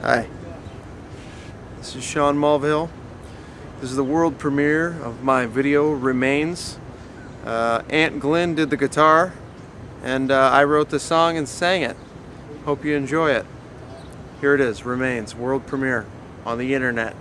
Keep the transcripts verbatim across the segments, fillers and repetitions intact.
Hi, this is Sean Mulvihill. This is the world premiere of my video, Remains. Uh, Aunt Glynne did the guitar, and uh, I wrote the song and sang it. Hope you enjoy it. Here it is, Remains, world premiere on the internet.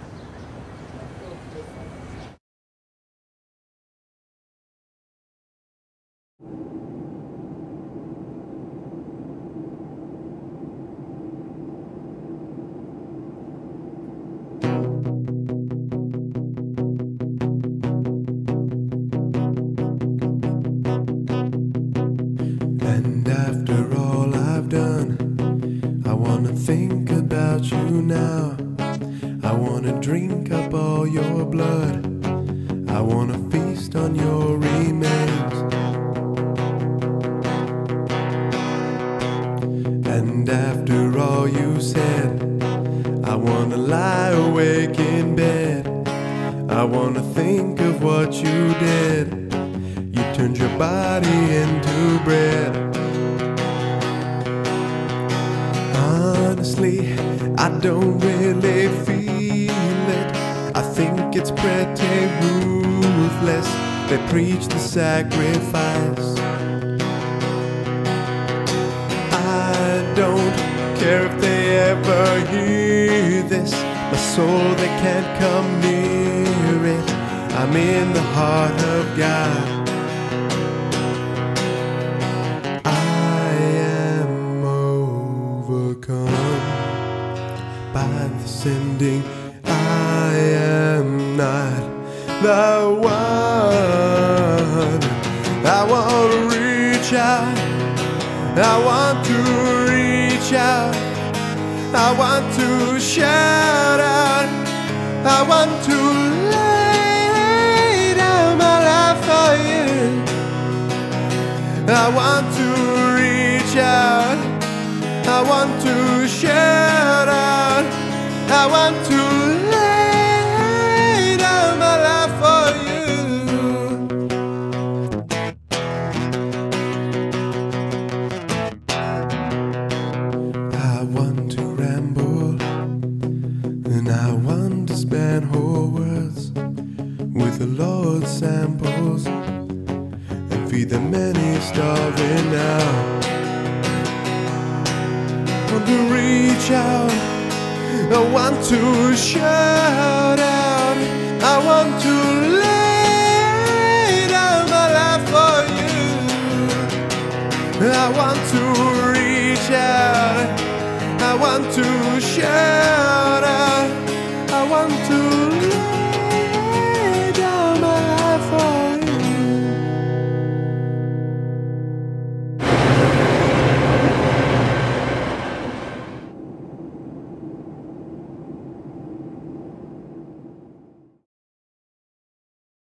And after all I've done, I wanna think about you now. I wanna drink up all your blood. I wanna feast on your remains. And after all you said, I wanna lie awake in bed. I wanna think of what you did. You turned your body into bread. Honestly, I don't really feel it. I think it's pretty ruthless. They preach the sacrifice. I don't care if they ever hear this. My soul, they can't come near it. I'm in the heart of God. By the sending, I am not the one. I want to reach out, I want to reach out, I want to shout out, I want to lay down my life for you. I want to reach out, I want to shout out, I want to lay down my life for you. I want to ramble, and I want to span whole worlds with the Lord's samples and feed the many starving now. I want to reach out, I want to shout out, I want to lay down my life for you. I want to reach out, I want to shout out, I want to lay